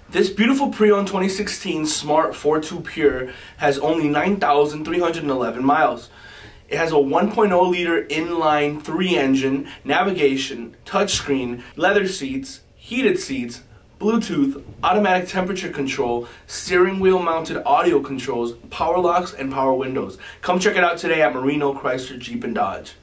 This beautiful pre-owned 2016 Smart FORTWO Pure has only 9,311 miles. It has a 1.0 liter inline 3 engine, navigation, touchscreen, leather seats, heated seats, Bluetooth, automatic temperature control, steering wheel mounted audio controls, power locks, and power windows. Come check it out today at Marino Chrysler Jeep Dodge.